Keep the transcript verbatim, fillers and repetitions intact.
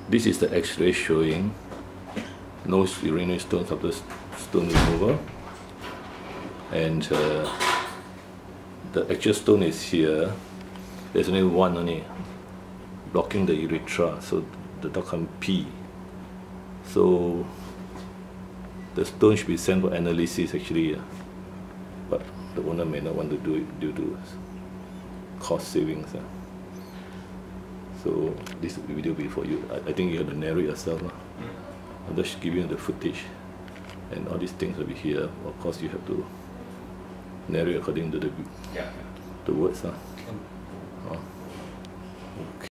This is the X-ray showing no urinary stones after stone removal, and uh, the actual stone is here. There's only one only blocking the urethra, so the dog can't pee. So the stone should be sent for analysis actually, uh, but the owner may not want to do it due to cost savings. Uh. So this video will be for you. I, I think you have to narrate yourself. Uh. I'll just give you the footage, and all these things will be here. Of course, you have to narrate according to the, yeah. the words. Uh. Uh. Okay.